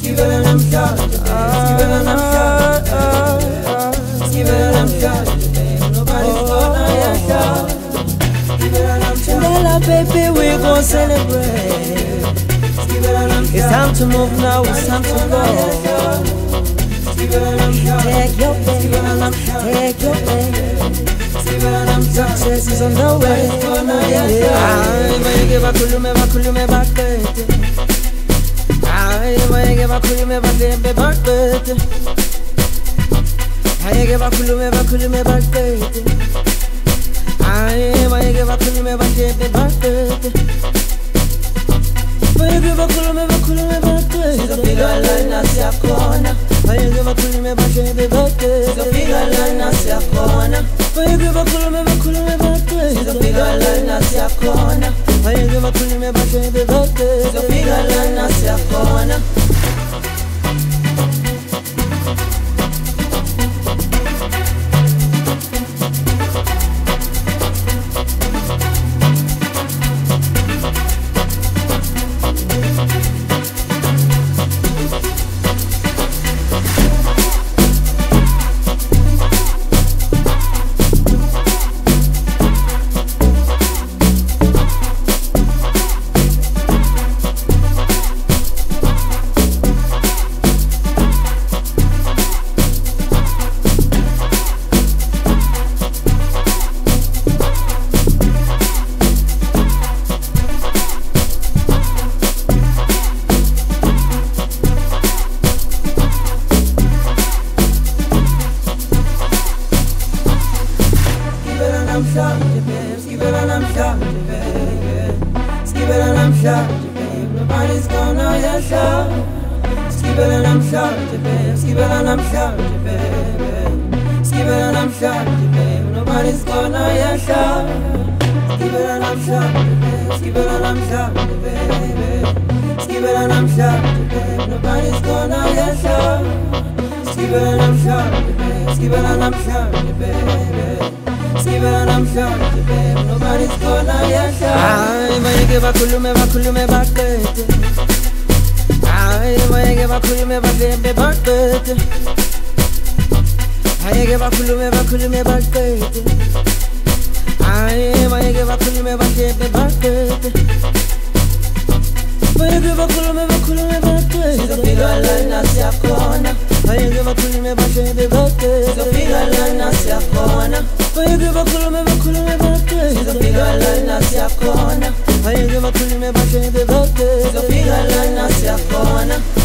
Gibela namhlanje, Gibela namhlanje, Gibela namhlanje, nobody's gonna yasha. Gibela namhlanje, baby, we gon' celebrate. It's time to move now, it's time to go. Take your baby, take your baby. Success is on the way. Ay, mayege bakulume bakulume bakete. Ay, mayege bakulume bakete bakete. Mayege bakulume bakulume bakete. Ay, mayege bakulume bakete bakete. Mayege bakulume bakulume bakete. Sizofika lana siyakhona. Mayege bakulume bakete bakete. Sizofika lana siyakhona. Mayege bakulume bakulume bakete. Sizofika lana siyakhona. Mayege bakulume bakete bakete. Sizofika lana siyakhona. Gibela namhlanje, baby. Gibela namhlanje, baby. Nobody's gonna yasha. Gibela namhlanje, baby. Gibela namhlanje, baby. Gibela namhlanje, baby. Nobody's gonna yasha. Gibela namhlanje, baby. Gibela namhlanje, baby. Gibela namhlanje, baby. Nobody's gonna yasha. Gibela namhlanje, baby. Gibela namhlanje, baby. Gibela namhlanje, baby, nobody's gonna yasha. Ay, mayege bakulume bakulume bakete. Ay, mayege bakulume bakete bakete. Mayege bakulume bakulume bakete. Ay, mayege bakulume bakete bakete. Mayege bakulume bakulume bakete. Sizofika lana siyakhona. Mayege bakulume bakete bakete. Sizofika lana siyakhona. Mayege bakulume bakulume bakete. Sizofika lana siyakhona. Mayege bakulume bakete bakete. Sizofika lana siyakhona.